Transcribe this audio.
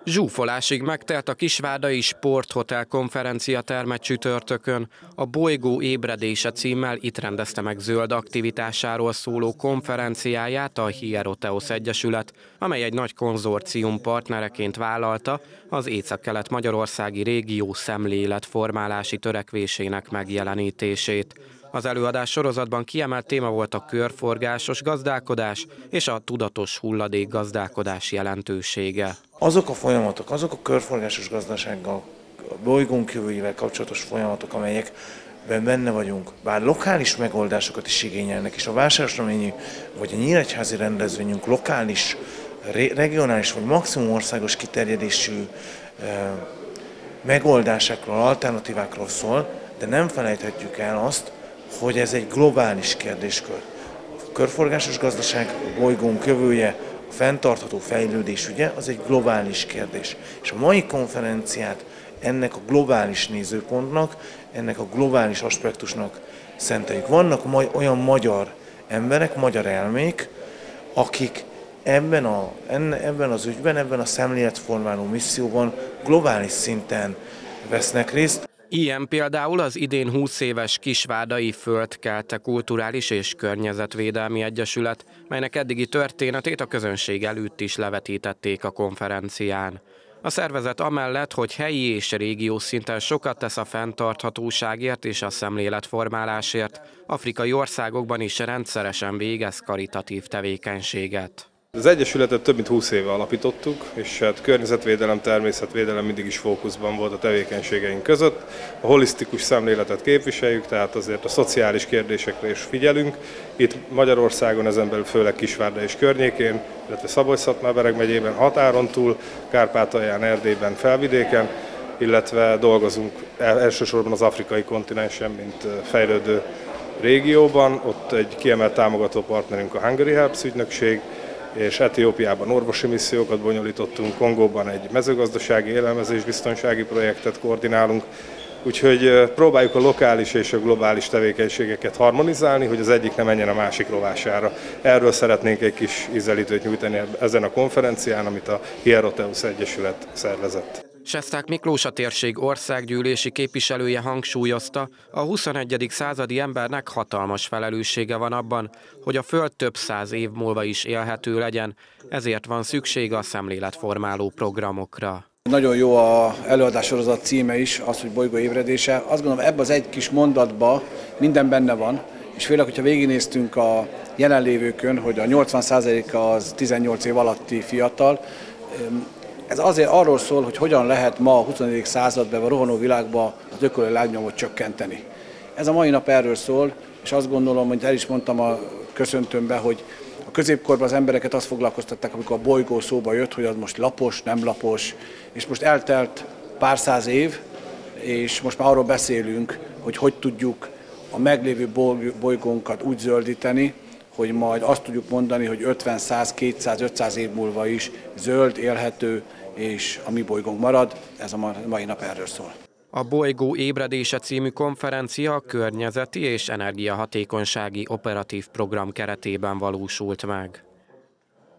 Zsúfolásig megtelt a Kisvárdai Sporthotel konferenciaterme csütörtökön. A Bolygó ébredése címmel itt rendezte meg zöld aktivitásáról szóló konferenciáját a Hieroteos Egyesület, amely egy nagy konzorcium partnereként vállalta az észak-kelet-magyarországi régió szemléletformálási törekvésének megjelenítését. Az előadás sorozatban kiemelt téma volt a körforgásos gazdálkodás és a tudatos hulladékgazdálkodás jelentősége. Azok a folyamatok, azok a körforgásos gazdasággal, a bolygónk jövőjével kapcsolatos folyamatok, amelyekben benne vagyunk, bár lokális megoldásokat is igényelnek, és a Vásárosnaményi vagy a Nyíregyházi rendezvényünk lokális, regionális vagy maximum országos kiterjedésű megoldásokról, alternatívákról szól, de nem felejthetjük el azt, hogy ez egy globális kérdéskör. A körforgásos gazdaság, a bolygónk jövője, a fenntartható fejlődés ügye, az egy globális kérdés. És a mai konferenciát ennek a globális nézőpontnak, ennek a globális aspektusnak szenteljük. Vannak olyan magyar emberek, magyar elmék, akik ebben az ügyben, ebben a szemléletformáló misszióban globális szinten vesznek részt. Ilyen például az idén 20 éves Kisvárdai Földkelte Kulturális és Környezetvédelmi Egyesület, melynek eddigi történetét a közönség előtt is levetítették a konferencián. A szervezet amellett, hogy helyi és régiós szinten sokat tesz a fenntarthatóságért és a szemléletformálásért, afrikai országokban is rendszeresen végez karitatív tevékenységet. Az Egyesületet több mint 20 éve alapítottuk, és hát környezetvédelem, természetvédelem mindig is fókuszban volt a tevékenységeink között. A holisztikus szemléletet képviseljük, tehát azért a szociális kérdésekre is figyelünk. Itt Magyarországon, ezen belül főleg Kisvárda és környékén, illetve Szabolcs-Szatmár-Bereg megyében, határon túl, Kárpátalján, Erdélyben, Felvidéken, illetve dolgozunk elsősorban az afrikai kontinensen, mint fejlődő régióban. Ott egy kiemelt támogató partnerünk a Hungary Helps ügynökség, és Etiópiában orvosi missziókat bonyolítottunk, Kongóban egy mezőgazdasági élelmezésbiztonsági projektet koordinálunk, úgyhogy próbáljuk a lokális és a globális tevékenységeket harmonizálni, hogy az egyik ne menjen a másik rovására. Erről szeretnénk egy kis ízelítőt nyújtani ezen a konferencián, amit a Hieroteos Egyesület szervezett. Sesták Miklós, a térség országgyűlési képviselője hangsúlyozta, a 21. századi embernek hatalmas felelőssége van abban, hogy a Föld több száz év múlva is élhető legyen, ezért van szüksége a szemléletformáló programokra. Nagyon jó az előadássorozat címe is, az, hogy bolygó ébredése. Azt gondolom, ebben az egy kis mondatban minden benne van, és főleg, hogyha végignéztünk a jelenlévőkön, hogy a 80% az 18 év alatti fiatal. Ez azért arról szól, hogy hogyan lehet ma a 21. században, a rohanó világban az ökológiai lábnyomot csökkenteni. Ez a mai nap erről szól, és azt gondolom, hogy el is mondtam a köszöntőmben, hogy a középkorban az embereket azt foglalkoztatták, amikor a bolygó szóba jött, hogy az most lapos, nem lapos, és most eltelt pár száz év, és most már arról beszélünk, hogy tudjuk a meglévő bolygónkat úgy zöldíteni, hogy majd azt tudjuk mondani, hogy 50, 100, 200, 500 év múlva is zöld, élhető, és a mi bolygónk marad. Ez a mai nap erről szól. A Bolygó ébredése című konferencia a környezeti és energiahatékonysági operatív program keretében valósult meg.